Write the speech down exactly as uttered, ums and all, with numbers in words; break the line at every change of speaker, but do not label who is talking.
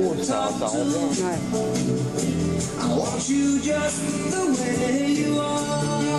Oh, ça, ça rend bien.
Ouais.
I want you just the way you are.